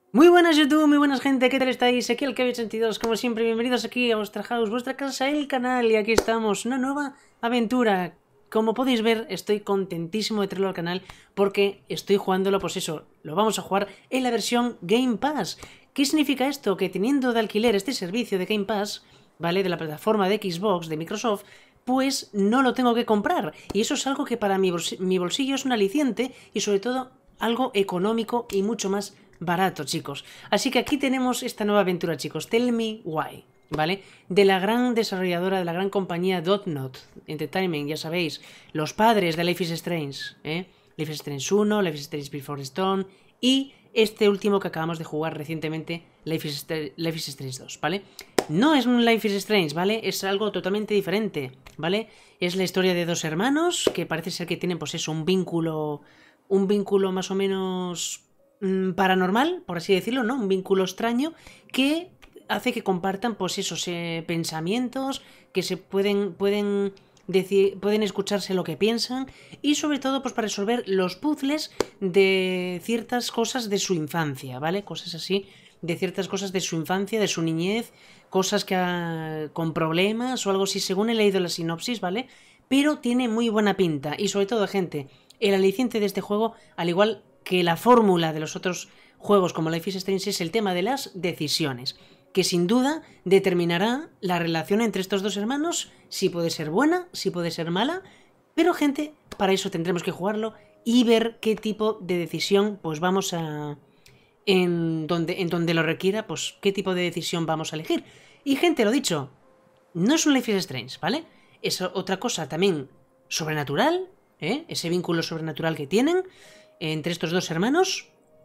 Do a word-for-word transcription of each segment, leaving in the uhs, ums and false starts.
Muy buenas YouTube, muy buenas gente, ¿qué tal estáis? Aquí el Kevin ochenta y dos, como siempre, bienvenidos aquí a vuestra house, vuestra casa, el canal, y aquí estamos, una nueva aventura. Como podéis ver, estoy contentísimo de traerlo al canal porque estoy jugándolo, pues eso, lo vamos a jugar en la versión Game Pass. ¿Qué significa esto? Que teniendo de alquiler este servicio de Game Pass, ¿vale? De la plataforma de Xbox, de Microsoft, pues no lo tengo que comprar. Y eso es algo que para mi, bols mi bolsillo es un aliciente y sobre todo algo económico y mucho más barato, chicos. Así que aquí tenemos esta nueva aventura, chicos. Tell Me Why, ¿vale? De la gran desarrolladora, de la gran compañía Dotnod Entertainment, ya sabéis, los padres de Life is Strange, ¿eh? Life is Strange uno, Life is Strange Before Storm y este último que acabamos de jugar recientemente, Life is, Life is Strange dos, ¿vale? No es un Life is Strange, ¿vale? Es algo totalmente diferente, ¿vale? Es la historia de dos hermanos que parece ser que tienen, pues eso, un vínculo, un vínculo más o menos paranormal, por así decirlo, ¿no? Un vínculo extraño que hace que compartan, pues esos eh, pensamientos, que se pueden, pueden, decir, pueden escucharse lo que piensan y sobre todo, pues para resolver los puzzles de ciertas cosas de su infancia, ¿vale? Cosas así, de ciertas cosas de su infancia, de su niñez, cosas que ha, con problemas o algo así, según he leído la sinopsis, ¿vale? Pero tiene muy buena pinta y sobre todo, gente, el aliciente de este juego, al igual que la fórmula de los otros juegos como Life is Strange, es el tema de las decisiones, que sin duda determinará la relación entre estos dos hermanos, si puede ser buena, si puede ser mala, pero gente, para eso tendremos que jugarlo y ver qué tipo de decisión pues vamos a... en donde, en donde lo requiera, pues qué tipo de decisión vamos a elegir. Y gente, lo dicho, no es un Life is Strange, ¿vale? Es otra cosa también sobrenatural, ¿eh? Ese vínculo sobrenatural que tienen entre estos dos hermanos.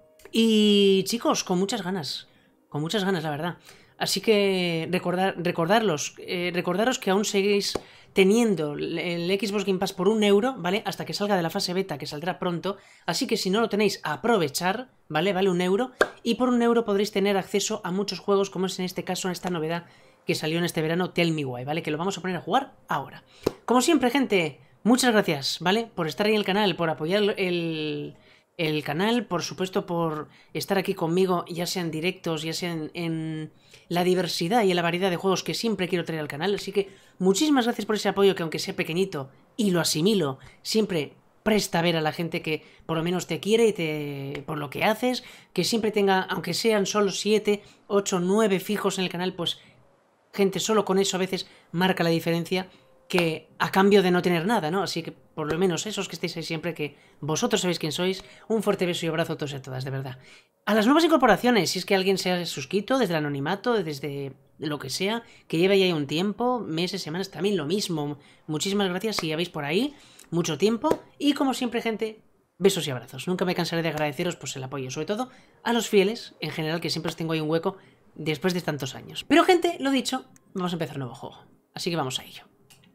Y chicos, con muchas ganas. Con muchas ganas, la verdad. Así que recordar, recordarlos, eh, recordaros que aún seguís teniendo el Xbox Game Pass por un euro, ¿vale? Hasta que salga de la fase beta, que saldrá pronto. Así que si no lo tenéis, aprovechar, ¿vale? Vale un euro. Y por un euro podréis tener acceso a muchos juegos, como es en este caso, en esta novedad que salió en este verano, Tell Me Why, ¿vale? Que lo vamos a poner a jugar ahora. Como siempre, gente, muchas gracias, ¿vale? Por estar ahí en el canal, por apoyar el... el canal, por supuesto, por estar aquí conmigo, ya sean directos, ya sean en la diversidad y en la variedad de juegos que siempre quiero traer al canal. Así que muchísimas gracias por ese apoyo, que aunque sea pequeñito y lo asimilo, siempre presta a ver a la gente que por lo menos te quiere y te por lo que haces, que siempre tenga, aunque sean solo siete, ocho, nueve fijos en el canal, pues gente, solo con eso a veces marca la diferencia, que a cambio de no tener nada, ¿no? Así que por lo menos esos que estéis ahí siempre, que vosotros sabéis quién sois, un fuerte beso y abrazo a todos y a todas, de verdad. A las nuevas incorporaciones, si es que alguien se ha suscrito desde el anonimato, desde lo que sea, que lleva ya un tiempo, meses, semanas, también lo mismo. Muchísimas gracias si habéis por ahí mucho tiempo y como siempre, gente, besos y abrazos. Nunca me cansaré de agradeceros pues el apoyo, sobre todo a los fieles, en general, que siempre os tengo ahí un hueco después de tantos años. Pero gente, lo dicho, vamos a empezar un nuevo juego, así que vamos a ello.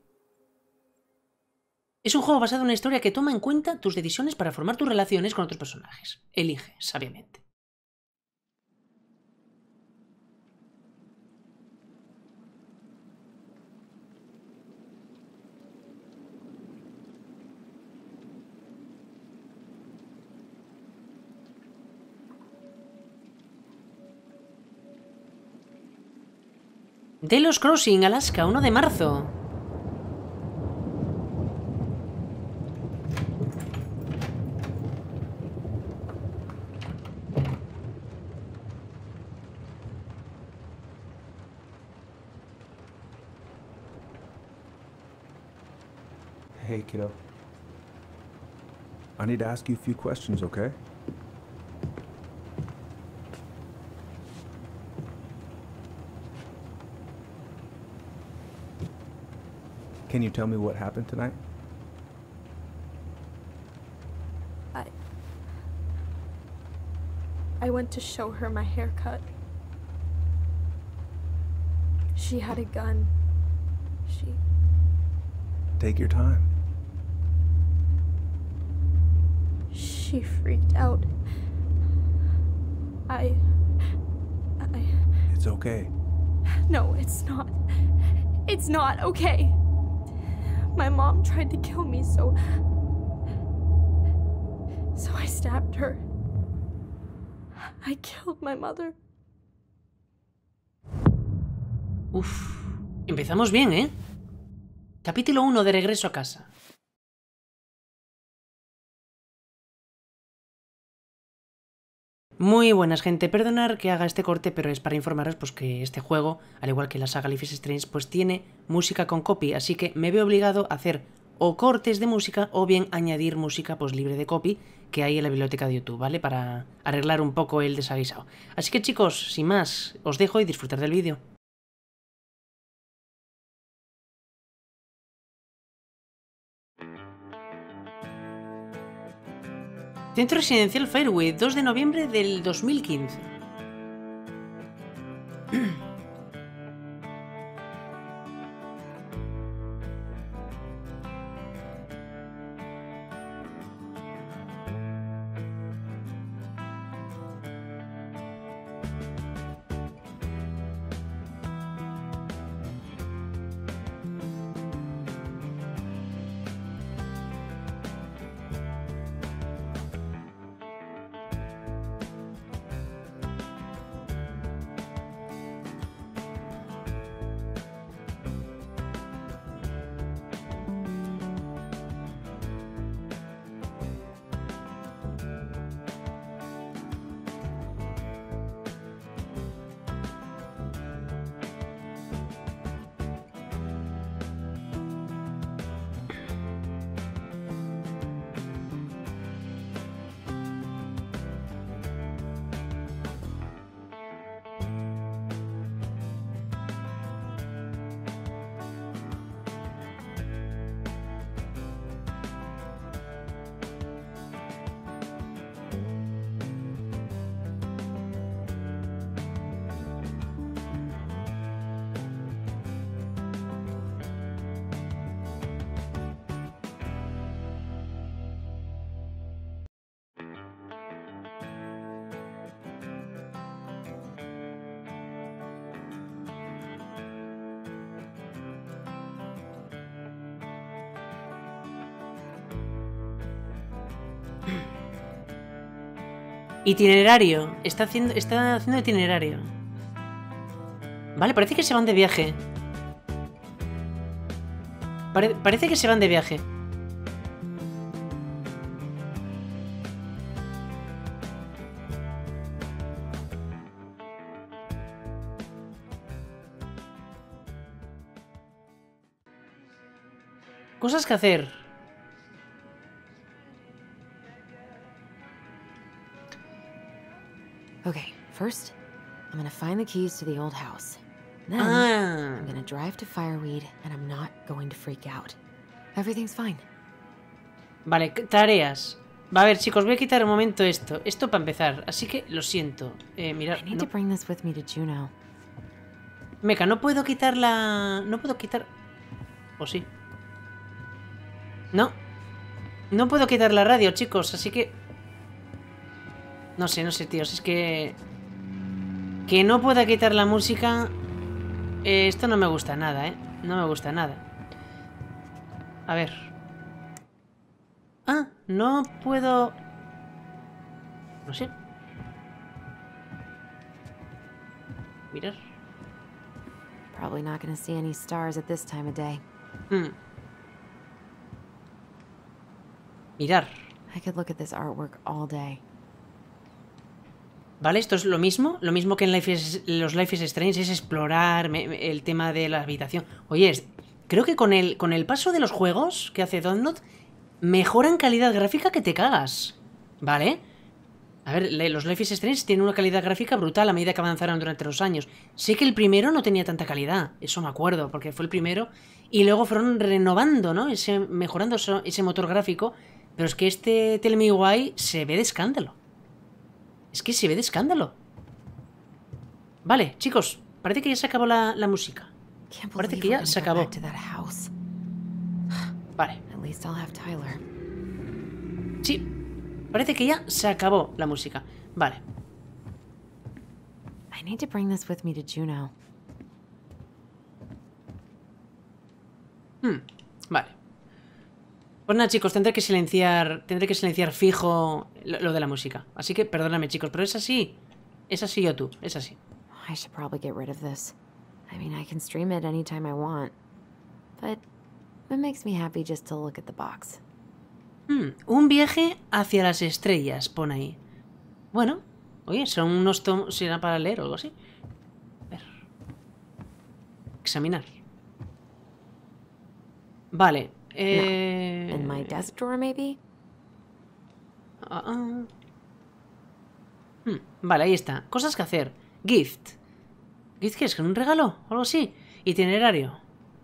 Es un juego basado en una historia que toma en cuenta tus decisiones para formar tus relaciones con otros personajes. Elige sabiamente. Delos Crossing, Alaska, uno de marzo. Hey, kiddo. I need to ask you a few questions, okay? Can you tell me what happened tonight? I... I went to show her my haircut. She had a gun. She... Take your time. She freaked out. I... I... It's okay. No, it's not. It's not okay. My mom tried to kill me, so... So I stabbed her. I killed my mother. Uf, empezamos bien, ¿eh? Capítulo uno de Regreso a casa. Muy buenas, gente. Perdonar que haga este corte, pero es para informaros pues que este juego, al igual que la saga Life is Strange, pues tiene música con copy, así que me veo obligado a hacer o cortes de música o bien añadir música pues libre de copy que hay en la biblioteca de YouTube, ¿vale? Para arreglar un poco el desaguisado. Así que chicos, sin más, os dejo y disfrutar del vídeo. Centro Residencial Fairway, dos de noviembre del dos mil quince. Itinerario. Está haciendo, está haciendo itinerario. Vale, parece que se van de viaje. Pare, parece que se van de viaje. Cosas que hacer. Okay, first, I'm gonna find the keys to the old house. Then, Ah. I'm gonna drive to Fireweed, and I'm not going to freak out. Everything's fine. Vale, tareas. Va a ver, chicos, voy a quitar un momento esto. Esto para empezar, así que lo siento. Eh, mirad, I need no. to bring this with me to Juno. Meca, no puedo quitar la... No puedo quitar... ¿O sí? No. No puedo quitar la radio, chicos, así que... No sé, no sé, tíos, es que... Que no pueda quitar la música... Eh, esto no me gusta nada, ¿eh? No me gusta nada. A ver. Ah, no puedo... No sé. Mirar. Probably not gonna see any stars at this time of day. Hmm. Mirar. I could look at this artwork all day. Vale, esto es lo mismo, lo mismo que en Life is, los Life is Strange, es explorar me, me, el tema de la habitación. Oye, es, creo que con el, con el paso de los juegos que hace Dontnod, mejoran calidad gráfica que te cagas. ¿Vale? A ver, los Life is Strange tienen una calidad gráfica brutal a medida que avanzaron durante los años. Sé que el primero no tenía tanta calidad, eso me acuerdo, porque fue el primero, y luego fueron renovando, ¿no? Ese, mejorando eso, ese motor gráfico, pero es que este Tell Me Why se ve de escándalo. Es que se ve de escándalo. Vale, chicos, parece que ya se acabó la, la música. Parece que ya se acabó. Vale. Sí, parece que ya se acabó la música. Vale. I need to bring this with me to Juno. Hmm, vale. Pues nada, chicos, tendré que silenciar. Tendré que silenciar fijo lo, lo de la música. Así que perdóname, chicos, pero es así. Es así YouTube, es así. I should probably get rid of this. I mean, I can stream it anytime I want. But it makes me happy just to look at the box. Hmm, un viaje hacia las estrellas, pone ahí. Bueno, oye, son unos tomos, será para leer o algo así. A ver. Examinar. Vale. Eh... In my desk drawer, maybe? Ah, ah. Hmm, vale, ahí está. Cosas que hacer. Gift. ¿Gift qué es? ¿Un regalo? O algo así. Itinerario.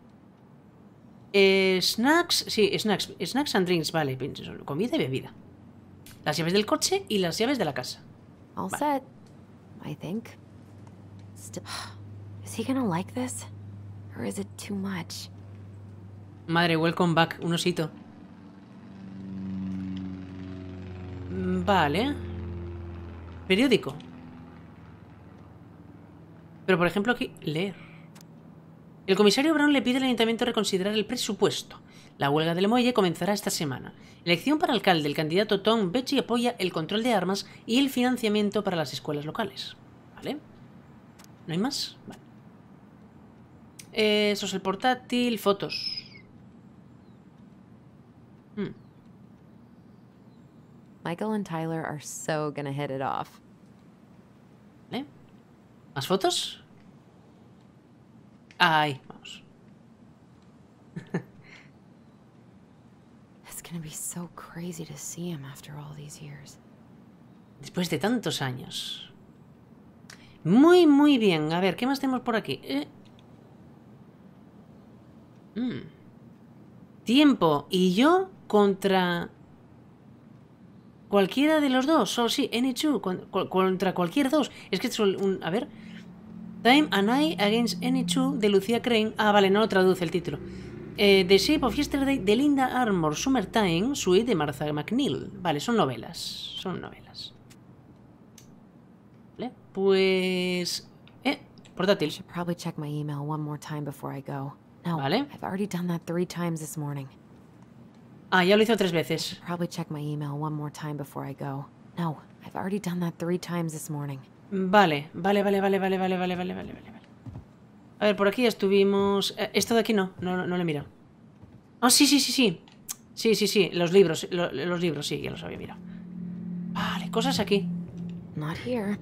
Eh, snacks. Sí, snacks. Snacks and drinks, vale. Comida y bebida. Las llaves del coche y las llaves de la casa. All Vale. set, I think. Still, is he gonna like this? Or is it too much? Madre, welcome back. Un osito. Vale. Periódico. Pero por ejemplo aquí, leer. El comisario Brown le pide al ayuntamiento reconsiderar el presupuesto. La huelga del muelle comenzará esta semana. Elección para alcalde. El candidato Tom Becci apoya el control de armas y el financiamiento para las escuelas locales. ¿Vale? ¿No hay más? Vale. Eh, eso es el portátil. Fotos. Hmm. Michael and Tyler are so gonna hit it off. ¿Vale? ¿Más fotos? Ahí, vamos. It's gonna be so crazy to see him after all these years. Después de tantos años. Muy, muy bien. A ver, ¿qué más tenemos por aquí? Eh. Mm. Tiempo y yo contra cualquiera de los dos. Solo sí, any two. Con- cu- Contra cualquier dos. Es que es un... A ver. Time and I Against Any Two de Lucia Crane. Ah, vale, no lo traduce el título. Eh, The Shape of Yesterday de Linda Armour. Summertime Suite de Martha McNeil. Vale, son novelas. Son novelas. Vale, pues... Eh, portátil. I should probably check my email one more time before I go. No, Vale. I've already done that three times this morning. Ah, ya lo hizo tres veces. Probably check my email one more time before I go. No, I've already done that three times this morning. Vale, vale, vale, vale, vale, vale, vale, vale, vale, vale. A ver, por aquí estuvimos... eh, Esto de aquí no, no, no lo he mirado. Ah, sí, sí, sí, sí. Sí, sí, sí, los libros, lo- los libros, sí, ya los había mirado. Vale, cosas aquí. Not here.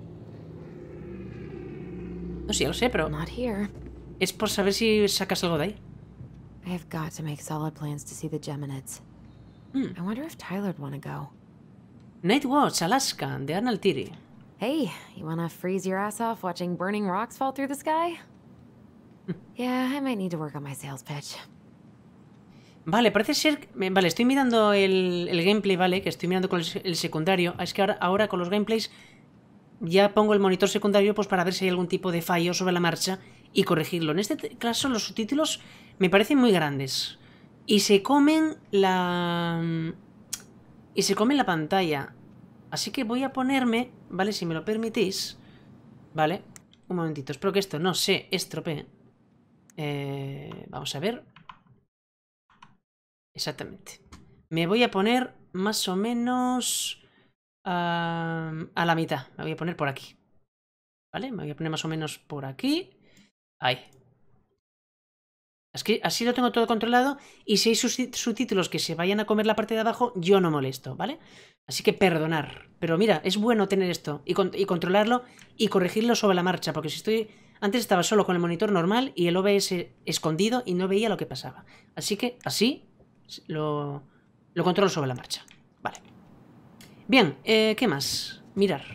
No sé, ya lo sé, pero Not here. es por saber si sacas algo de ahí. I have got to make solid plans to see the Geminids. Hmm. I wonder if Tyler'd want to go. Night Watch, Alaska, de Arnold Tiri. Hey, you wanna freeze your ass off watching burning rocks fall through the sky? Yeah, I might need to work on my sales pitch. Vale, parece ser... me- Vale, estoy mirando el, el gameplay, ¿vale? Que estoy mirando con el, el secundario. Es que ahora, ahora con los gameplays ya pongo el monitor secundario pues para ver si hay algún tipo de fallo sobre la marcha y corregirlo. En este te- caso los subtítulos me parecen muy grandes. Y se comen la... Y se comen la pantalla. Así que voy a ponerme, ¿vale? Si me lo permitís. ¿Vale? Un momentito, espero que esto no se estropee. Eh, vamos a ver. Exactamente. Me voy a poner más o menos ah, a la mitad. Me voy a poner por aquí. ¿Vale? Me voy a poner más o menos por aquí. Ahí. Es que así lo tengo todo controlado. Y si hay subti- subtítulos que se vayan a comer la parte de abajo, yo no molesto, ¿vale? Así que perdonar. Pero mira, es bueno tener esto y, con- y controlarlo y corregirlo sobre la marcha. Porque si estoy... Antes estaba solo con el monitor normal y el O B S escondido y no veía lo que pasaba. Así que así lo, lo controlo sobre la marcha. Vale. Bien, eh, ¿qué más? Mirar.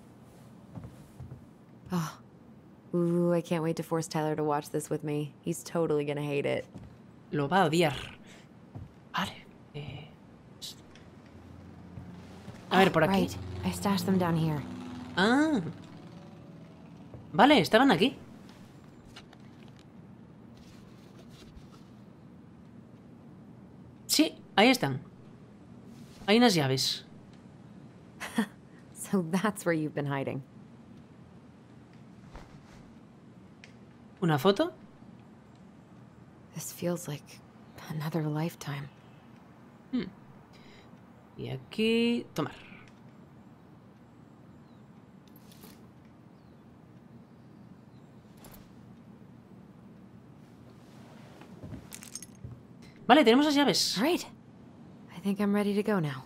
Oh. Ooh, I can't wait to force Tyler to watch this with me. He's totally gonna hate it. Lo va a odiar. Vale. eh, A ver, por aquí. Right. I stashed them down here. Ah. Vale, estaban aquí. Sí, ahí están. Hay unas llaves. So that's where you've been hiding. ¿Una foto? This feels like another lifetime. Y aquí... Tomar. Vale, tenemos las llaves. All right. I think I'm ready to go now.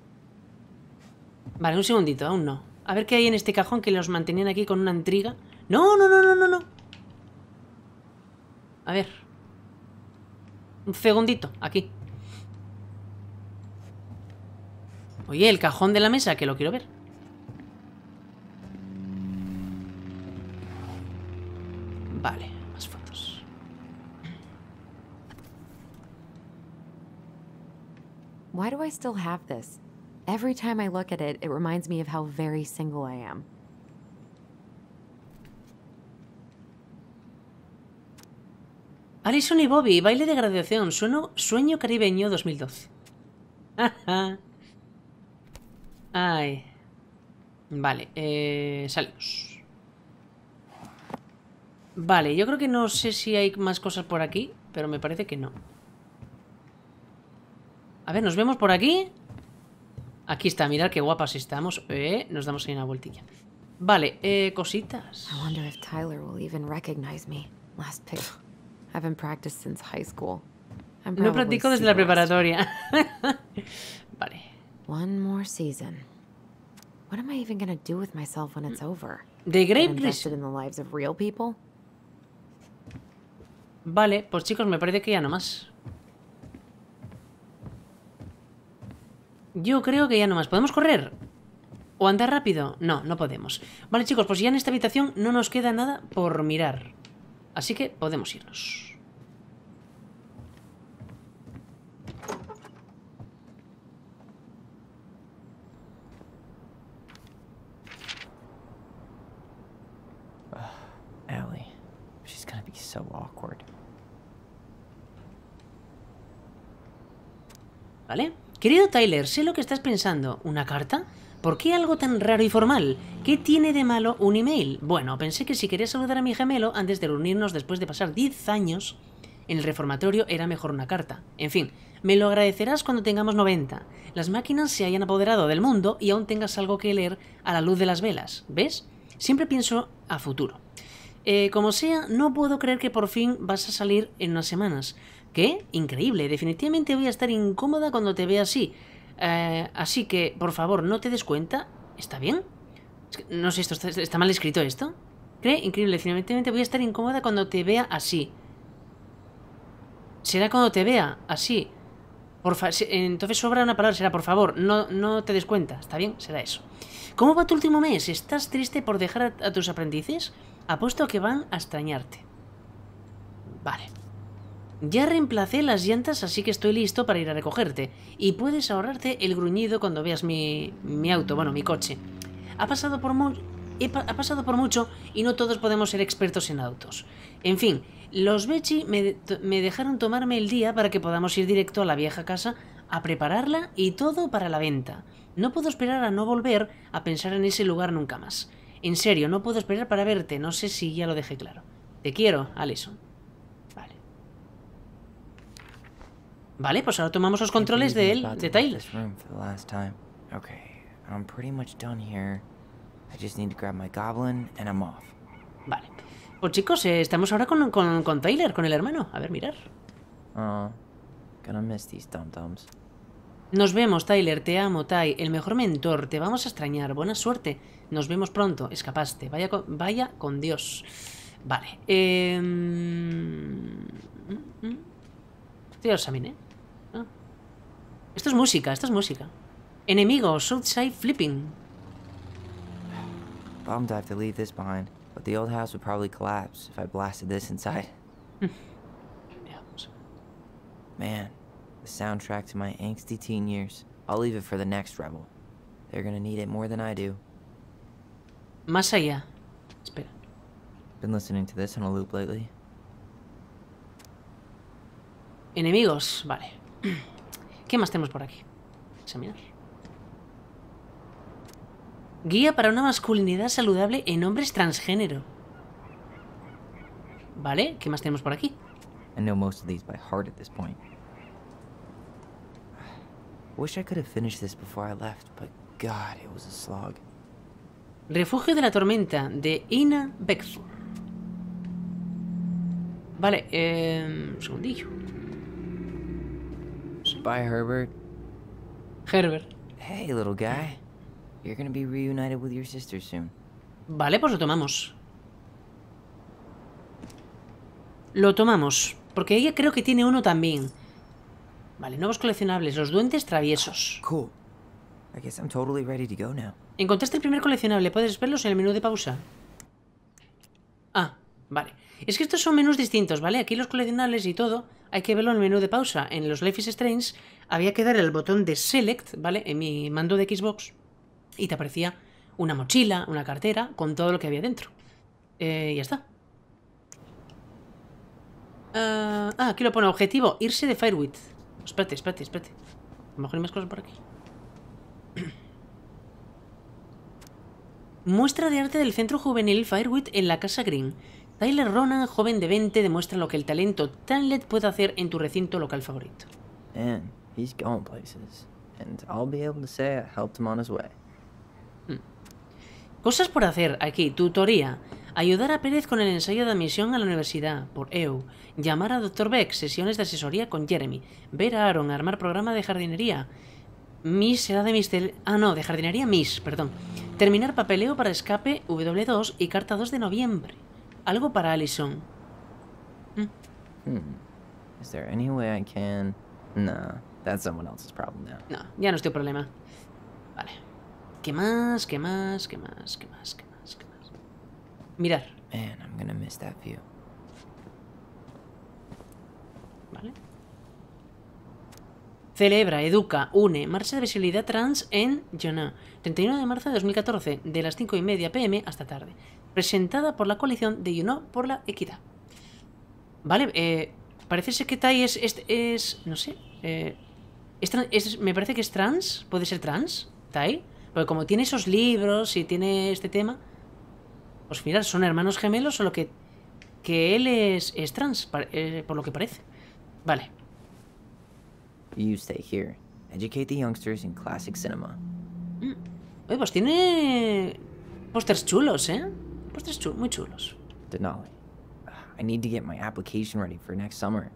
Vale, un segundito, aún no. A ver qué hay en este cajón que los mantenían aquí con una intriga. No, no, no, no, no, no. A ver. Un segundito, aquí. Oye, el cajón de la mesa, que lo quiero ver. Vale, más fotos. Why do I still have this? Every time I look at it, it reminds me of how very single I am. Alison y Bobby, baile de graduación, sueño, sueño caribeño dos mil doce. Ay. Vale, eh, salimos. Vale, yo creo que no sé si hay más cosas por aquí, pero me parece que no. A ver, nos vemos por aquí. Aquí está, mirad qué guapas estamos. Eh, nos damos ahí una vueltilla. Vale, eh, cositas. I wonder if Tyler will even recognize me. Last pick. I haven't practiced since high school. I'm No probably practico desde la super rusty. preparatoria. Vale. One more season. What am I even gonna do with myself when it's over? The Get Great invested Reset. in the lives of real people? Vale, pues chicos, me parece que ya no más. Yo creo que ya no más. ¿Podemos correr? ¿O andar rápido? No, no podemos. Vale, chicos, pues ya en esta habitación no nos queda nada por mirar. Así que podemos irnos. Allie, she's gonna be so awkward. ¿Vale? Querido Tyler, sé lo que estás pensando. ¿Una carta? ¿Por qué algo tan raro y formal? ¿Qué tiene de malo un email? Bueno, pensé que si quería saludar a mi gemelo antes de reunirnos después de pasar diez años en el reformatorio era mejor una carta. En fin, me lo agradecerás cuando tengamos noventa. Las máquinas se hayan apoderado del mundo y aún tengas algo que leer a la luz de las velas. ¿Ves? Siempre pienso a futuro. Eh, como sea, no puedo creer que por fin vas a salir en unas semanas. ¿Qué? Increíble. Definitivamente voy a estar incómoda cuando te vea así. Eh, así que, por favor, no te des cuenta. ¿Está bien? Es que, no sé, esto está, está mal escrito esto. ¿Cree? Increíble. Definitivamente voy a estar incómoda cuando te vea así. Será cuando te vea así. Por fa Entonces sobra una palabra. Será, por favor, no, no te des cuenta. ¿Está bien? Será eso. ¿Cómo va tu último mes? ¿Estás triste por dejar a, a tus aprendices? Apuesto que van a extrañarte. Vale. Ya reemplacé las llantas, así que estoy listo para ir a recogerte. Y puedes ahorrarte el gruñido cuando veas mi, mi auto, bueno, mi coche. Ha pasado por mu he pa ha pasado por mucho y no todos podemos ser expertos en autos. En fin, los Becci me, de me dejaron tomarme el día para que podamos ir directo a la vieja casa a prepararla y todo para la venta. No puedo esperar a no volver a pensar en ese lugar nunca más. En serio, no puedo esperar para verte. No sé si ya lo dejé claro. Te quiero, Alison. Vale. Vale, pues ahora tomamos los controles de él, de Tyler. Okay, I'm pretty much done here. I just need to grab my goblin and I'm off. Vale. Pues chicos, eh, estamos ahora con, con, con Tyler, con el hermano. A ver, mirar. Uh, gonna miss these dum-dums. Nos vemos, Tyler. Te amo, Ty. El mejor mentor. Te vamos a extrañar. Buena suerte. Nos vemos pronto. Escapaste. Vaya con, vaya con Dios. Vale. Eh... Estoy al examen, ¿eh? Ah. Esto es música. Esto es música. Enemigos. Southside Flipping. Bummed I have to leave this behind, but the old house would probably collapse if I blasted this inside. Veamos. Man, the soundtrack to my angsty teen years. I'll leave it for the next rebel. They're gonna need it more than I do. Más allá. Espera. Been listening to this on a loop lately. Enemigos. Vale. ¿Qué más tenemos por aquí? Examinar. Guía para una masculinidad saludable en hombres transgénero. Vale, ¿qué más tenemos por aquí? I know most of these by heart at this point. Wish I could have finished this before I left, but God, it was a slog. Refugio de la tormenta, de Ina Beckford. Vale, eh, un segundillo. Bye, Herbert. Herbert. Hey, little guy. You're gonna be reunited with your sister soon. Vale, pues lo tomamos. Lo tomamos. Porque ella creo que tiene uno también. Vale, nuevos coleccionables. Los duendes traviesos. Cool. I guess I'm totally ready to go now. Encontraste el primer coleccionable. Puedes verlos en el menú de pausa. Ah, vale. Es que estos son menús distintos, ¿vale? Aquí los coleccionables y todo hay que verlo en el menú de pausa. En los Life is Strange había que dar el botón de Select, ¿vale? En mi mando de Xbox. Y te aparecía una mochila, una cartera, con todo lo que había dentro. Eh, ya está. Uh, ah, aquí lo pone. Objetivo, irse de Firewood. Espérate, espérate, espérate. A lo mejor hay más cosas por aquí. Muestra de arte del centro juvenil Firewood en la Casa Green. Tyler Ronan, joven de veinte, demuestra lo que el talento Tanlet puede hacer en tu recinto local favorito. Man, he's going places. And I'll be able to say I helped him on his way. Hmm. Cosas por hacer aquí. Tutoría. Ayudar a Pérez con el ensayo de admisión a la universidad, por E U. Llamar a doctor Beck, sesiones de asesoría con Jeremy. Ver a Aaron, armar programa de jardinería. Miss será de Mister... Ah, no, de jardinería Miss, perdón. Terminar papeleo para escape W dos y carta dos de noviembre. Algo para Allison. ¿Mm? Hmm. Is there any way I can... Nah, that's someone else's problem now. No, ya no es tu problema. Vale. ¿Qué más? ¿Qué más? ¿Qué más? ¿Qué más? ¿Qué más? ¿Qué más? Mirar. Man, I'm gonna miss that view. Vale. Celebra, educa, une, marcha de visibilidad trans en Jonah. treinta y uno de marzo de dos mil catorce, de las cinco y media pm hasta tarde. Presentada por la coalición de You Know por la equidad. Vale, eh, parece ser que Tai es, es, es no sé, eh, es, es, me parece que es trans, puede ser trans, Tai, porque como tiene esos libros y tiene este tema, pues mirad, son hermanos gemelos, solo que, que él es, es trans, por, eh, por lo que parece. Vale. You stay here. Educate the youngsters in classic cinema. Mm. Oye, pues tiene pósters chulos, ¿eh? Pósters chulos, muy chulos. Denali, I need to get my application ready for next summer.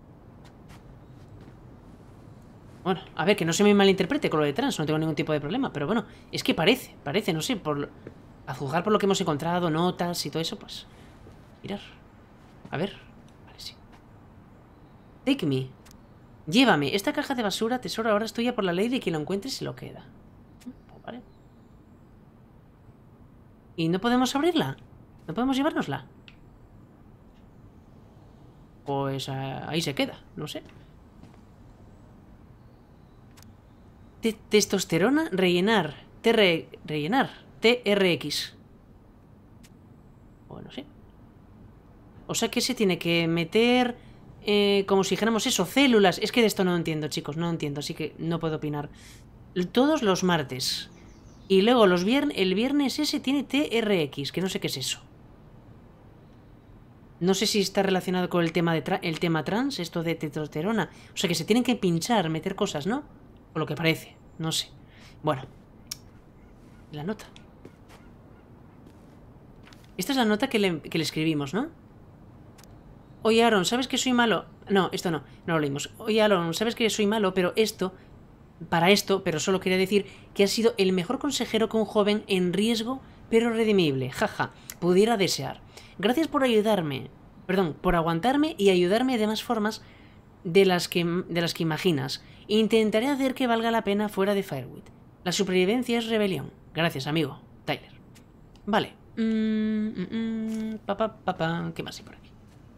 Bueno, a ver, que no se me malinterprete con lo de trans, no tengo ningún tipo de problema, pero bueno, es que parece, parece, no sé, por a juzgar por lo que hemos encontrado, notas y todo eso, pues... Mirar. A ver. Vale, sí. Take me. Llévame. Esta caja de basura, tesoro, ahora es tuya por la ley de quien lo encuentre se lo queda. Vale. ¿Y no podemos abrirla? ¿No podemos llevárnosla? Pues uh, ahí se queda, no sé. T Testosterona, rellenar. T R rellenar. T R X. Bueno, sí. O sea que se tiene que meter... Eh, como si dijéramos eso, células. Es que de esto no entiendo, chicos, no entiendo, así que no puedo opinar. Todos los martes. Y luego los vier el viernes ese tiene T R X, que no sé qué es eso. No sé si está relacionado con el tema, de tra el tema trans, esto de testosterona. O sea que se tienen que pinchar, meter cosas, ¿no? O lo que parece, no sé. Bueno. La nota. Esta es la nota que le, que le escribimos, ¿no? Oye, Aaron, ¿sabes que soy malo? No, esto no, no lo leímos. Oye, Aaron, ¿sabes que soy malo? Pero esto, para esto, pero solo quería decir que has sido el mejor consejero que un joven en riesgo, pero redimible, jaja, pudiera desear. Gracias por ayudarme, perdón, por aguantarme y ayudarme de más formas de las que, de las que imaginas. Intentaré hacer que valga la pena fuera de Firewood. La supervivencia es rebelión. Gracias, amigo. Tyler. Vale. Mm, mm, mm, pa, pa, pa, pa. ¿Qué más hay por aquí?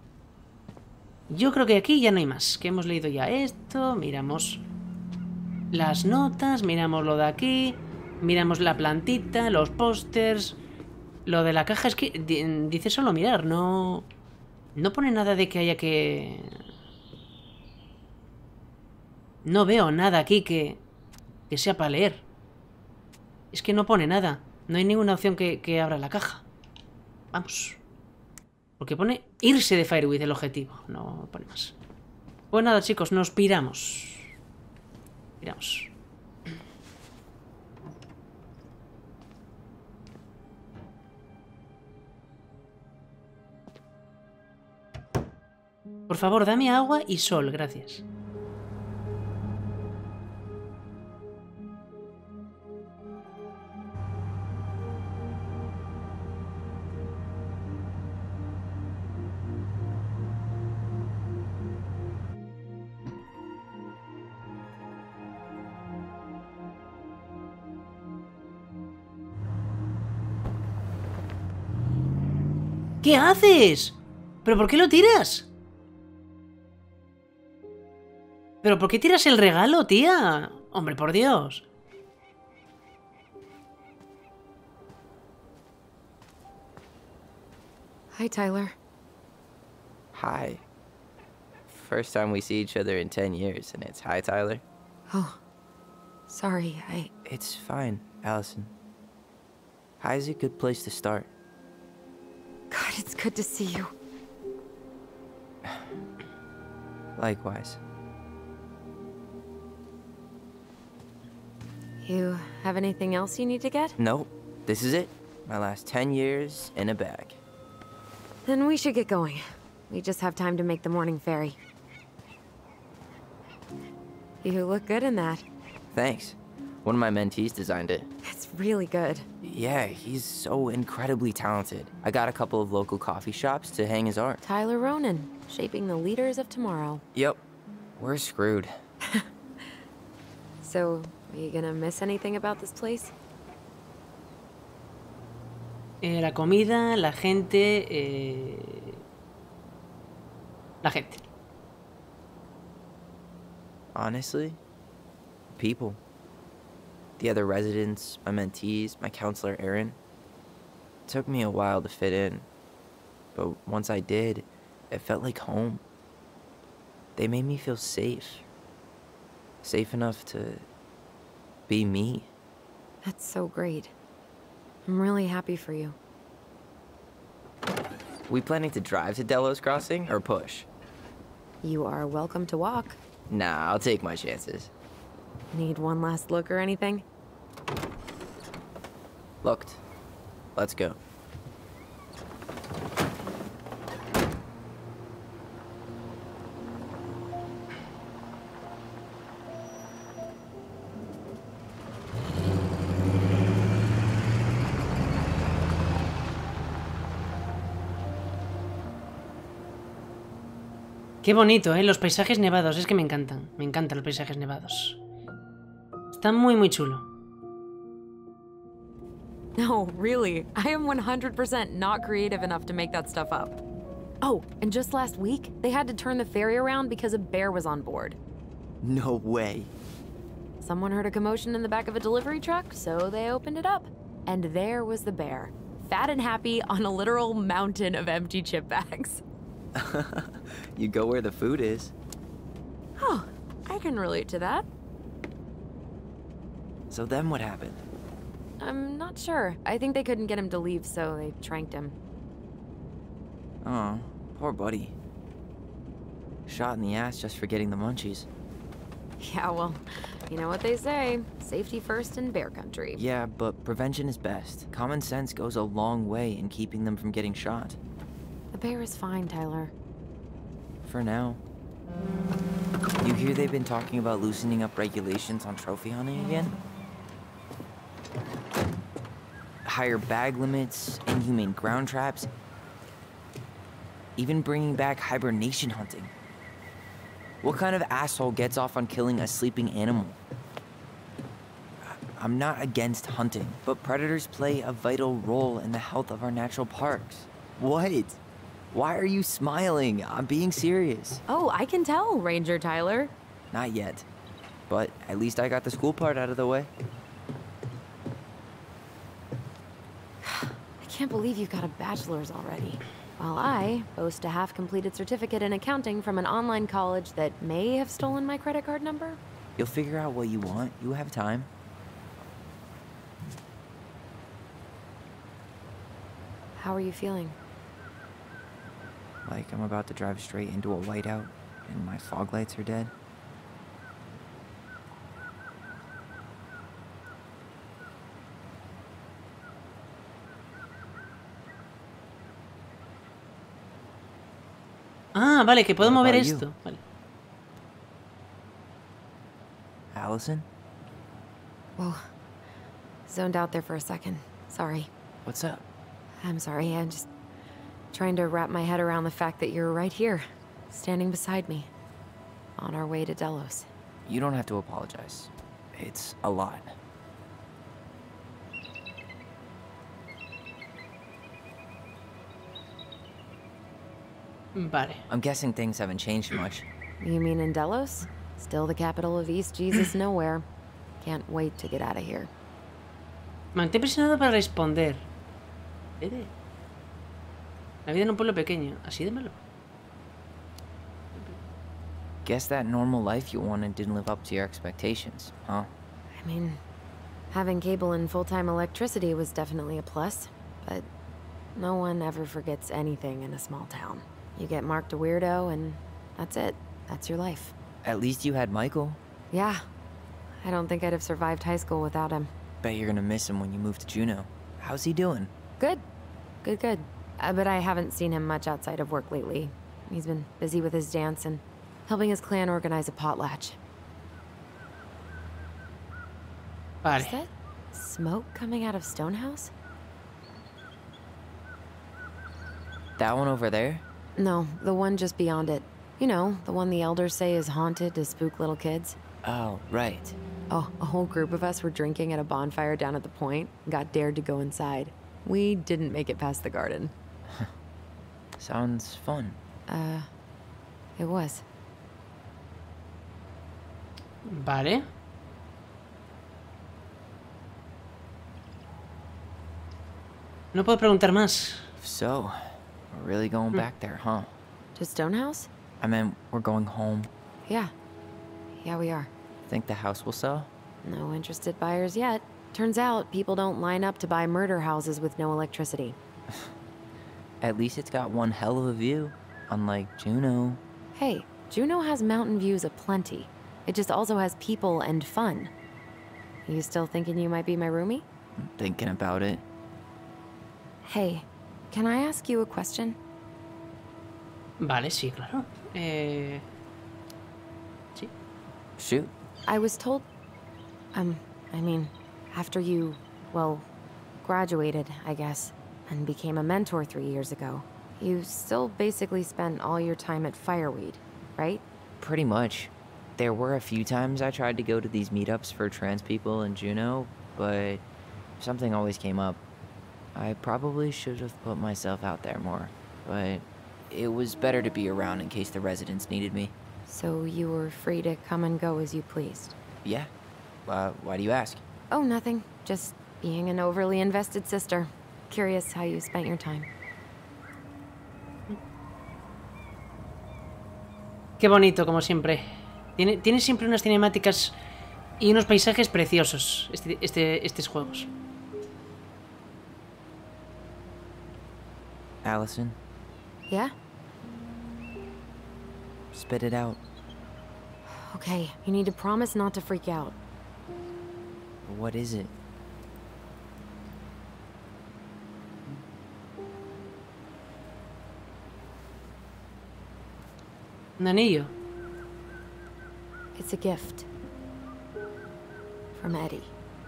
Yo creo que aquí ya no hay más. Que hemos leído ya esto. Miramos las notas. Miramos lo de aquí. Miramos la plantita, los pósters. Lo de la caja es que dice solo mirar. No, no pone nada de que haya que... No veo nada aquí que, que sea para leer. Es que no pone nada. No hay ninguna opción que, que abra la caja. Vamos. Porque pone irse de Firewood el objetivo. No pone más. Pues nada, chicos, nos piramos. Piramos. Por favor, dame agua y sol, gracias. ¿Qué haces? ¿Pero por qué lo tiras? ¿Pero por qué tiras el regalo, tía? Hombre, por Dios. Hi, Tyler. Hi. First time we see each other in ten years, and it's hi, Tyler. Oh, sorry, I... It's fine, Allison. Hi's a good place to start. God, it's good to see you. Likewise. You have anything else you need to get? Nope. This is it. My last ten years in a bag. Then we should get going. We just have time to make the morning ferry. You look good in that. Thanks. One of my mentees designed it. It's really good. Yeah, he's so incredibly talented. I got a couple of local coffee shops to hang his art. Tyler Ronan, shaping the leaders of tomorrow. Yep. We're screwed. So, are you gonna miss anything about this place? Eh, la comida, la gente... Eh... La gente. Honestly, people. The other residents, my mentees, my counselor Aaron. It took me a while to fit in, but once I did, it felt like home. They made me feel safe. Safe enough to be me. That's so great. I'm really happy for you. We planning to drive to Delos Crossing or push? You are welcome to walk. Nah, I'll take my chances. Need one last look or anything? Looked. Let's go. Qué bonito, ¿eh? Los paisajes nevados, es que me encantan. Me encantan los paisajes nevados. Está muy, muy chulo. No, really. I am one hundred percent not creative enough to make that stuff up. Oh, and just last week, they had to turn the ferry around because a bear was on board. No way. Someone heard a commotion in the back of a delivery truck, so they opened it up. And there was the bear, fat and happy on a literal mountain of empty chip bags. You go where the food is. Oh, I can relate to that. So then what happened? I'm not sure. I think they couldn't get him to leave, so they tranked him. Oh, poor buddy. Shot in the ass just for getting the munchies. Yeah, well, you know what they say. Safety first in bear country. Yeah, but prevention is best. Common sense goes a long way in keeping them from getting shot. The bear is fine, Tyler. For now. You hear they've been talking about loosening up regulations on trophy hunting again? Higher bag limits, inhumane ground traps, even bringing back hibernation hunting. What kind of asshole gets off on killing a sleeping animal? I'm not against hunting, but predators play a vital role in the health of our natural parks. What? Why are you smiling? I'm being serious. Oh, I can tell, Ranger Tyler. Not yet, but at least I got the school part out of the way. I can't believe you got a bachelor's already. While I boast a half-completed certificate in accounting from an online college that may have stolen my credit card number. You'll figure out what you want. You have time. How are you feeling? Like I'm about to drive straight into a whiteout and my fog lights are dead. Ah, vale, que puedo What mover about you? esto. Vale. Allison? Whoa. Zoned out there for a second. Sorry. What's up? I'm sorry, I'm just trying to wrap my head around the fact that you're right here, standing beside me, on our way to Delos. You don't have to apologize. It's a lot. Vale. I'm guessing things haven't changed much. You mean in Delos? Still the capital of East Jesus Nowhere. Can't wait to get out of here. Mantén presionado para responder. Ede. La vida en un pueblo pequeño. Así de malo. Guess that normal life you wanted didn't live up to your expectations, huh? I mean, having cable and full-time electricity was definitely a plus, but no one ever forgets anything in a small town. You get marked a weirdo and that's it. That's your life. At least you had Michael. Yeah. I don't think I'd have survived high school without him. Bet you're gonna miss him when you move to Juneau. How's he doing? Good. Good, good. Uh, but I haven't seen him much outside of work lately. He's been busy with his dance and helping his clan organize a potlatch. Vale. Is that smoke coming out of Stonehouse? That one over there? No, the one just beyond it. You know, the one the elders say is haunted to spook little kids. Oh, right. Oh, a whole group of us were drinking at a bonfire down at the point and got dared to go inside. We didn't make it past the garden. Sounds fun. Uh, it was. Vale. No puedo preguntar más. So, we're really going back there, huh? To Stonehouse? I mean, we're going home. Yeah. Yeah, we are. Think the house will sell? No interested buyers yet. Turns out people don't line up to buy murder houses with no electricity. At least it's got one hell of a view, unlike Juneau. Hey, Juneau has mountain views aplenty. It just also has people and fun. You still thinking you might be my roomie? I'm thinking about it. Hey, can I ask you a question? Vale, sí, claro. Eh... Sí. Shoot. I was told... Um, I mean, after you, well, graduated, I guess, and became a mentor three years ago, you still basically spent all your time at Fireweed, right? Pretty much. There were a few times I tried to go to these meetups for trans people in Juneau, but something always came up. I probably should have put myself out there more, but it was better to be around in case the residents needed me. So you were free to come and go as you pleased? Yeah. Uh, why do you ask? Oh, nothing. Just being an overly invested sister. Curious how you spent your time. Qué bonito, como siempre. Tiene, tiene siempre unas cinemáticas y unos paisajes preciosos, este, este, estos juegos. Allison? Yeah? Spit it out. Okay, you need to promise not to freak out. What is it? Un anillo. It's a gift. From Eddie.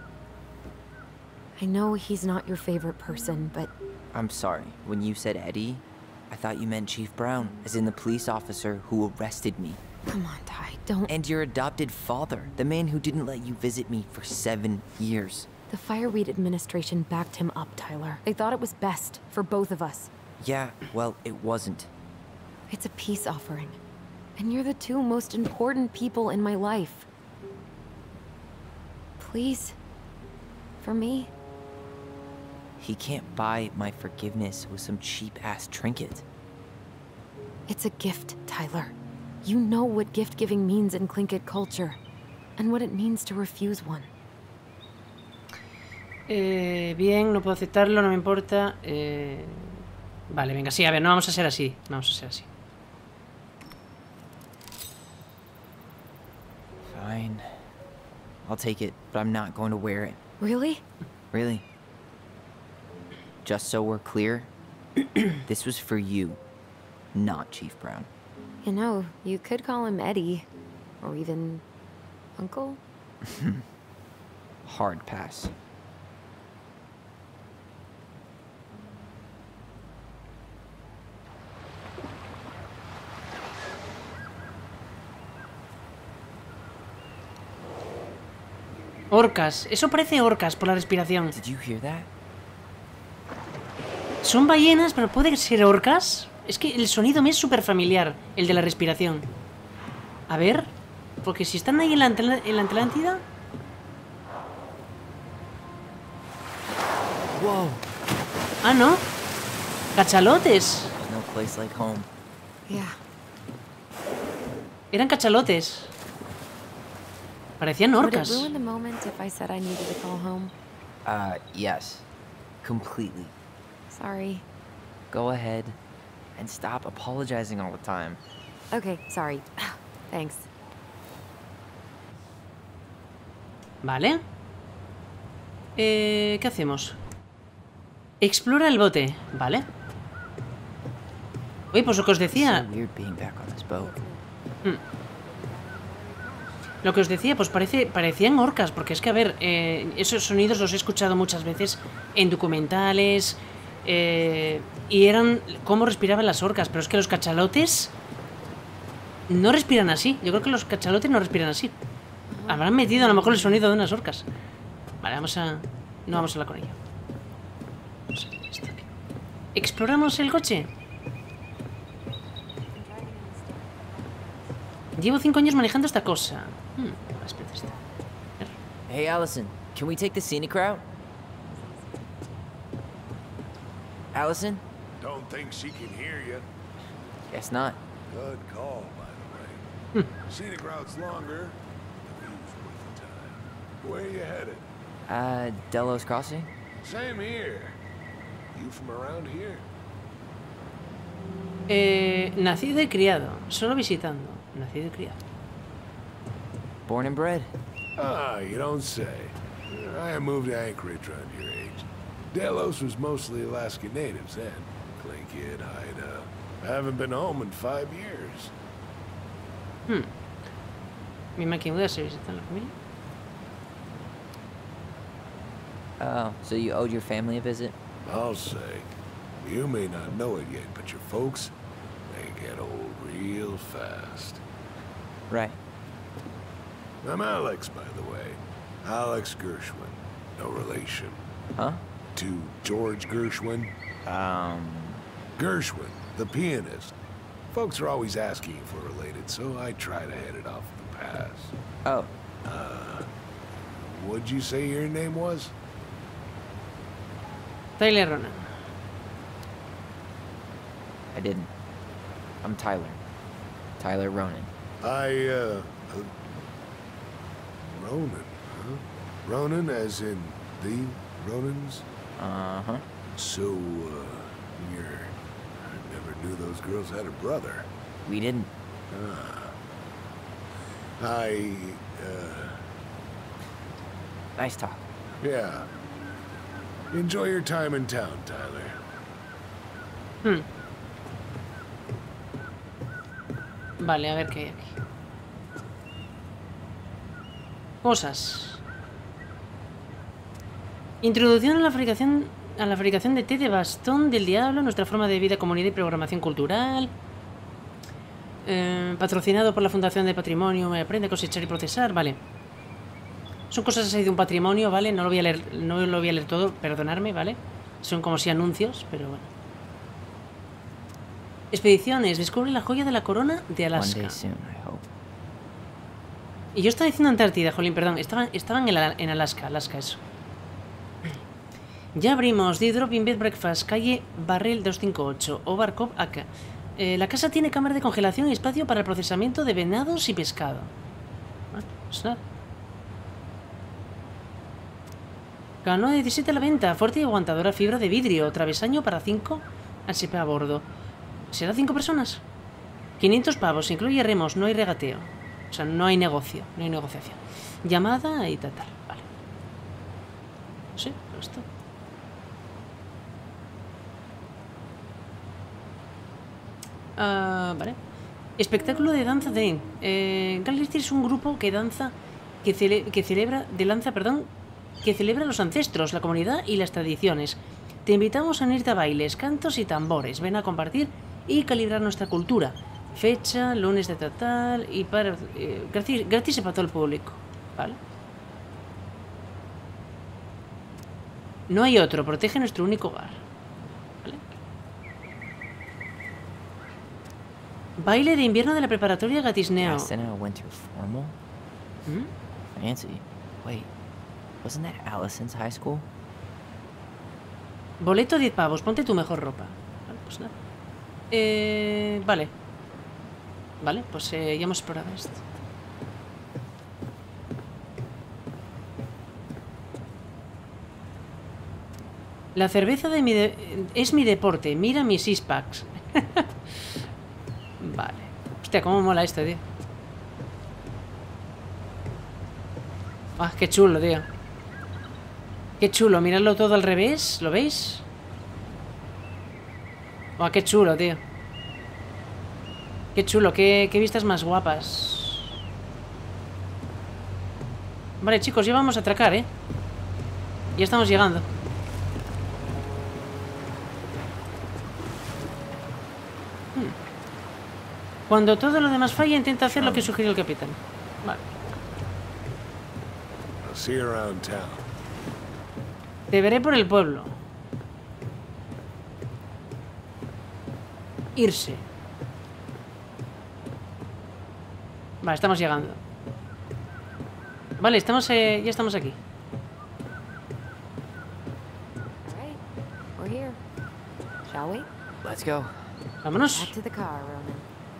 I know he's not your favorite person, but... I'm sorry. When you said Eddie, I thought you meant Chief Brown, as in the police officer who arrested me. Come on, Ty, don't... And your adopted father, the man who didn't let you visit me for seven years. The Fireweed administration backed him up, Tyler. They thought it was best for both of us. Yeah, well, it wasn't. It's a peace offering. And you're the two most important people in my life. Please. For me. He can't buy my forgiveness with some cheap-ass trinket. It's a gift, Tyler. You know what gift-giving means in Tlingit culture. And what it means to refuse one. Eh, bien, no puedo aceptarlo, no me importa. Eh... Vale, venga, sí, a ver, no vamos a ser así. No vamos a ser así. Fine. I'll take it, but I'm not going to wear it. Really? Really. Just so we're clear, this was for you, not Chief Brown. You know, you could call him Eddie. Or even... Uncle? Hard pass. Orcas. Eso parece orcas por la respiración. Did you hear that? Son ballenas, pero ¿puede ser orcas? Es que el sonido me es súper familiar, el de la respiración. A ver, porque si están ahí en la, en la Atlántida... Whoa. Ah, ¿no? Cachalotes. There's no place like home. Yeah. Eran cachalotes. Parecían Would it orcas. ruin the moment if I said I needed to call home? Uh, yes. Completely. Sorry. Go ahead. And stop apologizing all the time. Okay, sorry. Thanks. Vale. Eh, ¿Qué hacemos? Explora el bote. Vale. Oye, pues lo que os decía... So weird being back on this boat. Lo que os decía, pues parece, parecían orcas, porque es que, a ver, eh, esos sonidos los he escuchado muchas veces en documentales, eh, y eran cómo respiraban las orcas, pero es que los cachalotes no respiran así. Yo creo que los cachalotes no respiran así. Habrán metido a lo mejor el sonido de unas orcas. Vale, vamos a... no vamos a hablar con ello. Vamos a esto aquí. ¿Exploramos el coche? Llevo cinco años manejando esta cosa. Hmm, espera, espera. Hey, Allison, can we take the scenic route? Allison? Don't think she can hear you. Guess not. Good call, by the way. Scenic route's longer. The view's worth the time. Where you headed? Uh, Delos Crossing? Same here. You from around here? Eh, nacido y criado. Solo visitando. Nacido y criado. Born and bred. Ah, you don't say. I moved to Anchorage around your age. Delos was mostly Alaska natives then. Clay Kid, Haida. I haven't been home in five years. Hmm. Misma que mudarse, visitar la familia. Oh, so you owed your family a visit? I'll say. You may not know it yet, but your folks, they get old real fast. Right. I'm Alex, by the way. Alex Gershwin. No relation. Huh? To George Gershwin. Um... Gershwin, the pianist. Folks are always asking if we're related, so I try to head it off the pass. Oh. Uh... What'd you say your name was? Tyler Ronan. I didn't. I'm Tyler. Tyler Ronan. I, uh... uh Ronan, huh? Ronan as in the Ronans? Uh-huh. So, uh, you're... I never knew those girls had a brother. We didn't. Ah. I, uh... Nice talk. Yeah. Enjoy your time in town, Tyler. Hmm. Vale, a ver qué hay aquí. Cosas. Introducción a la fabricación a la fabricación de té de bastón del diablo, nuestra forma de vida, comunidad y programación cultural. Eh, patrocinado por la Fundación de Patrimonio, me aprende a cosechar y procesar, vale. Son cosas así de un patrimonio, ¿vale? No lo voy a leer, no lo voy a leer todo, perdonadme, ¿vale? Son como si anuncios, pero bueno. Expediciones, descubre la joya de la corona de One Alaska. day soon, I hope. Y yo estaba diciendo Antártida, jolín, perdón. Estaban, estaban en, la- en Alaska, Alaska, eso. Ya abrimos. The Drop in Bed Breakfast, calle Barrel doscientos cincuenta y ocho, Overcop, acá. Eh, la casa tiene cámara de congelación y espacio para el procesamiento de venados y pescado. Ah, pues nada. Canoa diecisiete a la venta, fuerte y aguantadora fibra de vidrio, travesaño para cinco H P a bordo. ¿Será cinco personas? quinientos pavos, incluye remos, no hay regateo. O sea, no hay negocio, no hay negociación. Llamada y tal, tal, vale. Sí, esto. Ah, vale. Espectáculo de danza de... Eh, Galicia es un grupo que danza... Que, cele- que celebra... De lanza, perdón... Que celebra los ancestros, la comunidad y las tradiciones. Te invitamos a unirte a bailes, cantos y tambores. Ven a compartir y calibrar nuestra cultura. Fecha, lunes de tal, tal y para... Eh, gratis, gratis y para todo el público. ¿Vale? No hay otro. Protege nuestro único hogar. ¿Vale? Baile de invierno de la preparatoria Gatisneo. Gastineau went to formal? ¿Mm? Fancy. Wait, wasn't that Allison's high school? Boleto diez pavos, ponte tu mejor ropa. Vale, pues nada. Eh, vale. Vale, pues eh, ya hemos explorado esto. La cerveza de mi de es mi deporte. Mira mis six packs. Vale. Hostia, cómo mola esto, tío. Ah, qué chulo, tío. Qué chulo, miradlo todo al revés. ¿Lo veis? Ah, qué chulo, tío. Qué chulo, qué, qué vistas más guapas. Vale, chicos, ya vamos a atracar, ¿eh? Ya estamos llegando. Cuando todo lo demás falla, intenta hacer lo que sugirió el capitán. Vale. I'll see you around town. Te veré por el pueblo. Irse. Vale, estamos llegando. Vale, estamos, eh, ya estamos aquí. All right, we're here. Shall we? Let's go. Vámonos. Back to the car, Roman.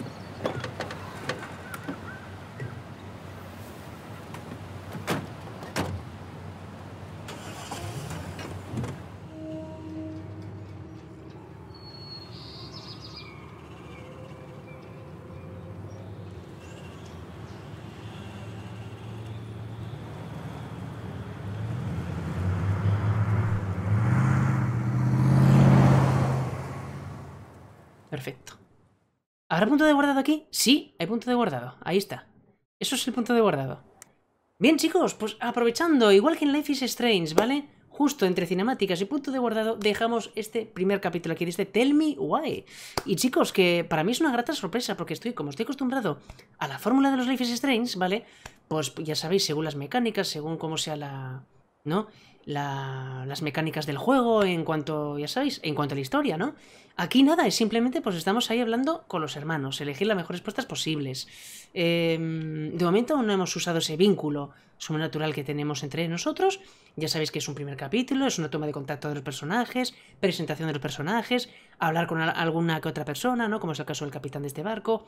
Perfecto. ¿Habrá punto de guardado aquí? Sí, hay punto de guardado. Ahí está. Eso es el punto de guardado. Bien, chicos, pues aprovechando, igual que en Life is Strange, ¿vale? Justo entre cinemáticas y punto de guardado, dejamos este primer capítulo aquí de este Tell Me Why. Y chicos, que para mí es una grata sorpresa, porque estoy, como estoy acostumbrado a la fórmula de los Life is Strange, ¿vale? Pues ya sabéis, según las mecánicas, según cómo sea la... ¿no? La, las mecánicas del juego, en cuanto, ya sabéis, en cuanto a la historia, ¿no? Aquí nada, es simplemente pues estamos ahí hablando con los hermanos, elegir las mejores respuestas posibles. Eh, de momento aún no hemos usado ese vínculo sobrenatural que tenemos entre nosotros. Ya sabéis que es un primer capítulo, es una toma de contacto de los personajes, presentación de los personajes, hablar con alguna que otra persona, ¿no? Como es el caso del capitán de este barco,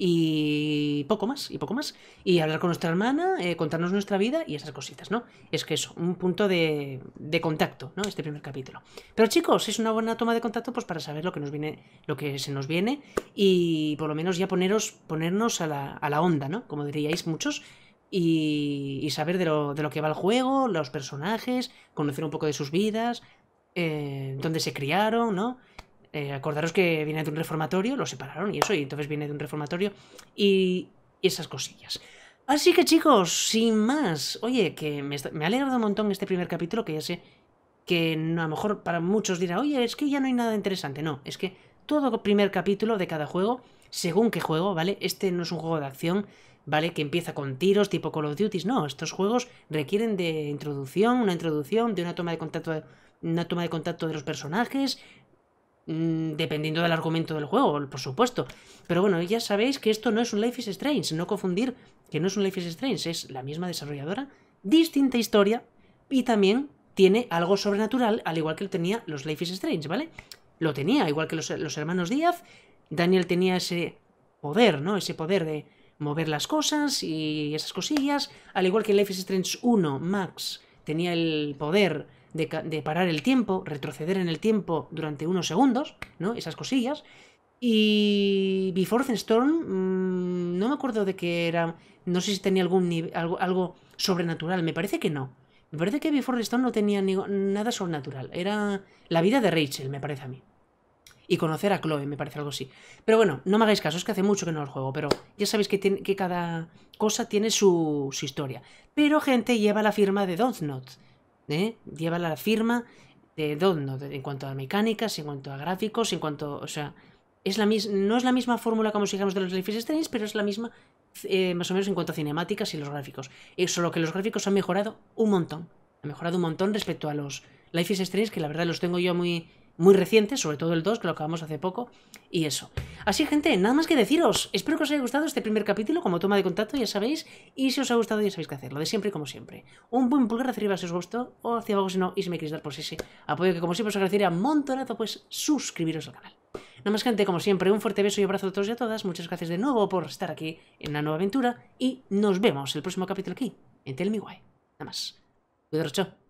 y poco más, y poco más. Y hablar con nuestra hermana, eh, contarnos nuestra vida y esas cositas, ¿no? Es que eso, un punto de, de contacto, ¿no? Este primer capítulo. Pero chicos, es una buena toma de contacto pues para saber lo que nos viene, lo que se nos viene, y por lo menos ya poneros, ponernos a la, a la onda, ¿no? Como diríais muchos. Y, y saber de lo, de lo que va el juego, los personajes, conocer un poco de sus vidas, eh, dónde se criaron, ¿no? Eh, acordaros que viene de un reformatorio, lo separaron y eso, y entonces viene de un reformatorio y esas cosillas. Así que chicos, sin más, oye, que me, me ha alegrado un montón este primer capítulo, que ya sé que no, a lo mejor para muchos dirá, oye, es que ya no hay nada interesante. No, es que todo primer capítulo de cada juego, según qué juego, ¿vale? Este no es un juego de acción, ¿vale? Que empieza con tiros tipo Call of Duty. No, estos juegos requieren de introducción, una introducción, de una toma de contacto de, una toma de contacto de los personajes, mmm, dependiendo del argumento del juego, por supuesto. Pero bueno, ya sabéis que esto no es un Life is Strange, no confundir que no es un Life is Strange, es la misma desarrolladora, distinta historia, y también tiene algo sobrenatural, al igual que lo tenía los Life is Strange, ¿vale? Lo tenía, igual que los, los hermanos Díaz. Daniel tenía ese poder, ¿no? Ese poder de mover las cosas y esas cosillas, al igual que en Life is Strange uno, Max tenía el poder de, de parar el tiempo, retroceder en el tiempo durante unos segundos, ¿no? Esas cosillas. Y Before the Storm, mmm, no me acuerdo de qué era, no sé si tenía algún nivel, algo, algo sobrenatural, me parece que no. Me parece que Before the Storm no tenía ni, nada sobrenatural, era la vida de Rachel, me parece a mí. Y conocer a Chloe, me parece algo así. Pero bueno, no me hagáis caso, es que hace mucho que no lo juego. Pero ya sabéis que, tiene, que cada cosa tiene su, su historia. Pero gente lleva la firma de Dontnod, ¿eh? Lleva la firma de Dontnod en cuanto a mecánicas, en cuanto a gráficos, en cuanto... O sea, es la mis, no es la misma fórmula como si dijéramos de los Life is Strange, pero es la misma eh, más o menos en cuanto a cinemáticas y los gráficos. Y solo que los gráficos han mejorado un montón. Han mejorado un montón respecto a los Life is Strange, que la verdad los tengo yo muy... muy reciente, sobre todo el dos, que lo acabamos hace poco, y eso. Así, gente, nada más que deciros. Espero que os haya gustado este primer capítulo como toma de contacto, ya sabéis. Y si os ha gustado, ya sabéis qué hacer. Lo de siempre y como siempre. Un buen pulgar hacia arriba si os gustó, o hacia abajo si no. Y si me queréis dar pues ese apoyo que como siempre os agradecería montonazo, pues suscribiros al canal. Nada más, gente, como siempre, un fuerte beso y abrazo a todos y a todas. Muchas gracias de nuevo por estar aquí en una nueva aventura. Y nos vemos el próximo capítulo aquí, en Tell Me Why. Nada más. Cuidaros, chao.